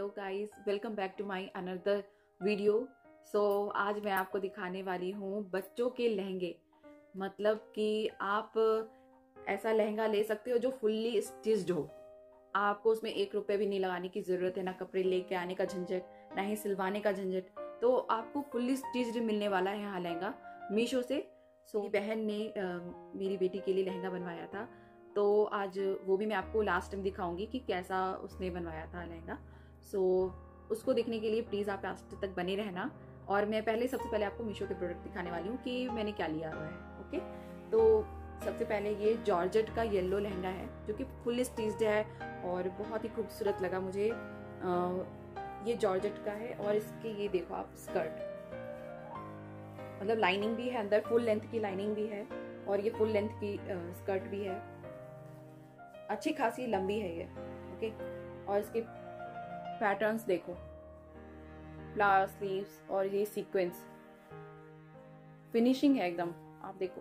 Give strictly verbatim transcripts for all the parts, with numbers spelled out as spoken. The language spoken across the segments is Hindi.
Hello guys, welcome back to my another video. So आज मैं आपको दिखाने वाली हूँ बच्चों के लहंगे। मतलब कि आप ऐसा लहंगा ले सकते हो जो फुल्ली स्टिच्ड हो। आपको उसमें एक रुपये भी नहीं लगाने की ज़रूरत है, ना कपड़े लेके आने का झंझट, ना ही सिलवाने का झंझट। तो आपको फुल्ली स्टिच्ड मिलने वाला है यहाँ लहंगा मीशो से। सो मेरी बहन ने आ, मेरी बेटी के लिए लहंगा बनवाया था, तो आज वो भी मैं आपको लास्ट टाइम दिखाऊंगी कि कैसा उसने बनवाया था लहंगा। सो so, उसको देखने के लिए प्लीज़ आप लास्ट तक बने रहना। और मैं पहले सबसे पहले आपको मीशो के प्रोडक्ट दिखाने वाली हूँ कि मैंने क्या लिया हुआ है। ओके, तो सबसे पहले ये जॉर्जेट का येलो लहंगा है जो कि फुल स्टिच्ड है और बहुत ही खूबसूरत लगा मुझे। आ, ये जॉर्जेट का है और इसके ये देखो आप स्कर्ट, मतलब लाइनिंग भी है अंदर, फुल लेंथ की लाइनिंग भी है और ये फुल लेंथ की स्कर्ट भी है, अच्छी खासी लंबी है ये। ओके, और इसके पैटर्न्स देखो, फ्लावर स्लीव्स और ये सीक्वेंस फिनिशिंग है एकदम, आप देखो।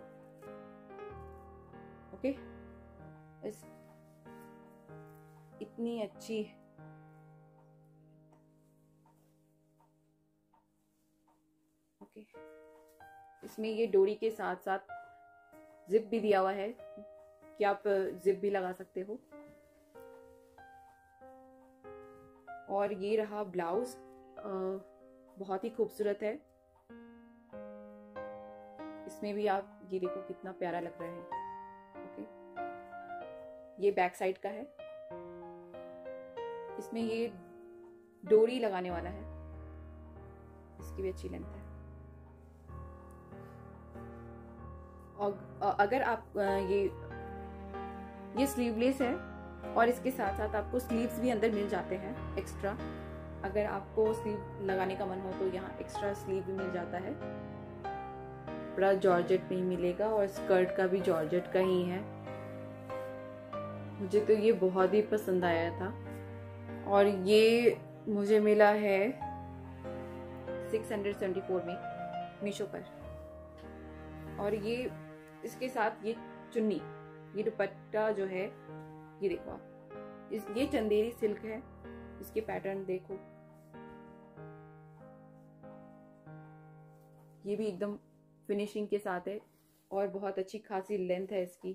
ओके, इस इतनी अच्छी ओके इसमें ये डोरी के साथ साथ जिप भी दिया हुआ है कि आप जिप भी लगा सकते हो। और ये रहा ब्लाउज, बहुत ही खूबसूरत है। इसमें भी आप ये देखो कितना प्यारा लग रहा है। ओके, ये बैक साइड का है, इसमें ये डोरी लगाने वाला है, इसकी भी अच्छी लेंथ है। और अगर आप ये ये स्लीवलेस है और इसके साथ साथ आपको स्लीव्स भी अंदर मिल जाते हैं एक्स्ट्रा। अगर आपको स्लीव लगाने का मन हो तो यहाँ एक्स्ट्रा स्लीव भी मिल जाता है। पूरा जॉर्जेट में ही मिलेगा और स्कर्ट का भी जॉर्जेट का ही है। मुझे तो ये बहुत ही पसंद आया था और ये मुझे मिला है सिक्स हंड्रेड सेवेंटी फोर में मीशो पर। और ये इसके साथ ये चुन्नी, ये दुपट्टा जो है ये देखो आप, इस ये चंदेरी सिल्क है, इसके पैटर्न देखो, ये भी एकदम फिनिशिंग के साथ है और बहुत अच्छी खासी लेंथ है इसकी।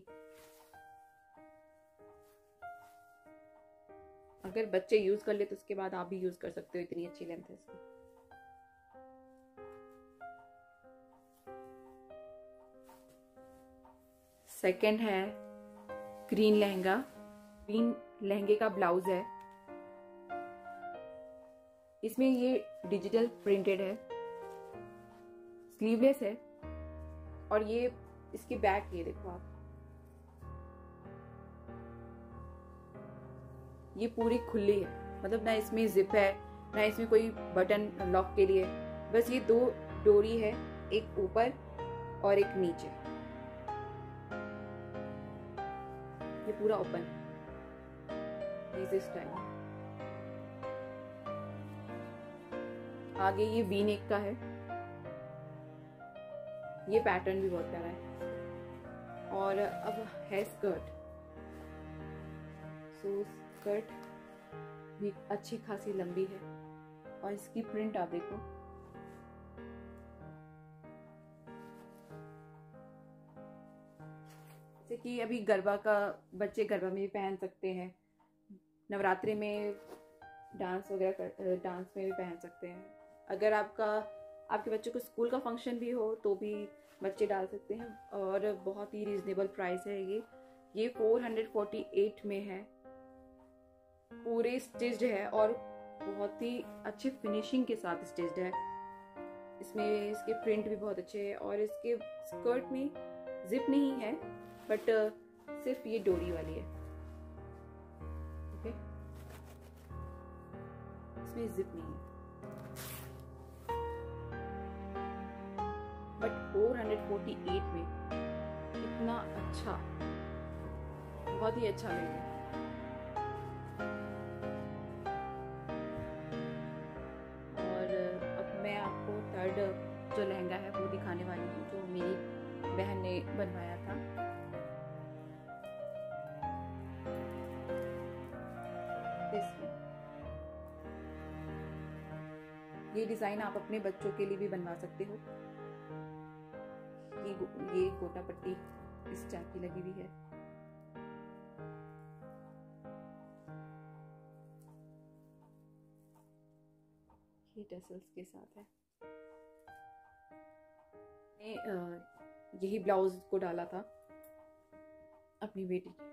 अगर बच्चे यूज कर ले तो उसके बाद आप भी यूज कर सकते हो, इतनी अच्छी लेंथ है इसकी। सेकंड है ग्रीन लहंगा। ग्रीन लहंगे का ब्लाउज है, इसमें ये डिजिटल प्रिंटेड है, स्लीवलेस है और ये इसकी बैक ये देखो आप, ये पूरी खुली है, मतलब ना इसमें जिप है ना इसमें कोई बटन लॉक के लिए, बस ये दो डोरी है, एक ऊपर और एक नीचे, ये पूरा ओपन स्टाइल। आगे ये वी नेक का है, ये पैटर्न भी बहुत प्यारा है। और अब है स्कर्ट। सो स्कर्ट भी अच्छी खासी लंबी है और इसकी प्रिंट आप देखो, जैसे कि अभी गरबा का, बच्चे गरबा में भी पहन सकते हैं, नवरात्रि में डांस वगैरह कर, डांस में भी पहन सकते हैं। अगर आपका आपके बच्चों को स्कूल का फंक्शन भी हो तो भी बच्चे डाल सकते हैं। और बहुत ही रीजनेबल प्राइस है ये ये फोर हंड्रेड फोर्टी एट में है, पूरे स्टिच्ड है और बहुत ही अच्छी फिनिशिंग के साथ स्टिच्ड है। इसमें इसके प्रिंट भी बहुत अच्छे हैं और इसके स्कर्ट में जिप नहीं है, बट सिर्फ ये डोरी वाली है। ओके, इसमें जिप नहीं है, but four hundred forty eight में इतना अच्छा, बहुत ही अच्छा मिल गया। और अब मैं आपको थर्ड जो लहंगा है वो दिखाने वाली हूँ, जो मेरी बहन ने बनवाया था। ये डिज़ाइन आप अपने बच्चों के लिए भी बनवा सकते हो। ये ये गोटा पट्टी इस टाइप की लगी हुई है। ये टसल्स के साथ है। यही ब्लाउज को डाला था अपनी बेटी की,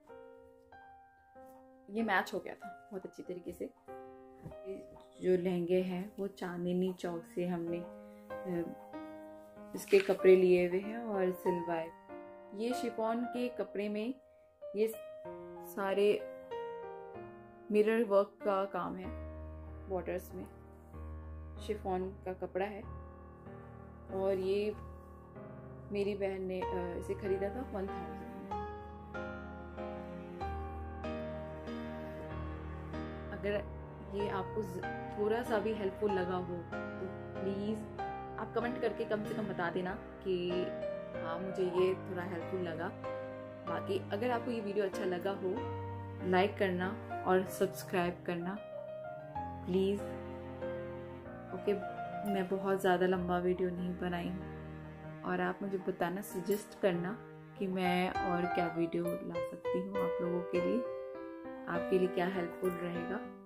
ये मैच हो गया था बहुत अच्छी तरीके से। जो लहंगे हैं वो चांदनी चौक से हमने इसके कपड़े लिए हुए हैं और सिलवाए। ये शिफॉन के कपड़े में ये सारे मिरर वर्क का काम है, बॉर्डर्स में शिफॉन का कपड़ा है। और ये मेरी बहन ने इसे खरीदा था वन थाउजेंड में। अगर ये आपको थोड़ा सा भी हेल्पफुल लगा हो तो प्लीज़ आप कमेंट करके कम से कम बता देना कि हाँ मुझे ये थोड़ा हेल्पफुल लगा। बाकी अगर आपको ये वीडियो अच्छा लगा हो, लाइक करना और सब्सक्राइब करना प्लीज़। ओके, मैं बहुत ज़्यादा लंबा वीडियो नहीं बनाई हूँ और आप मुझे बताना, सजेस्ट करना कि मैं और क्या वीडियो ला सकती हूँ आप लोगों के लिए, आपके लिए क्या हेल्पफुल रहेगा।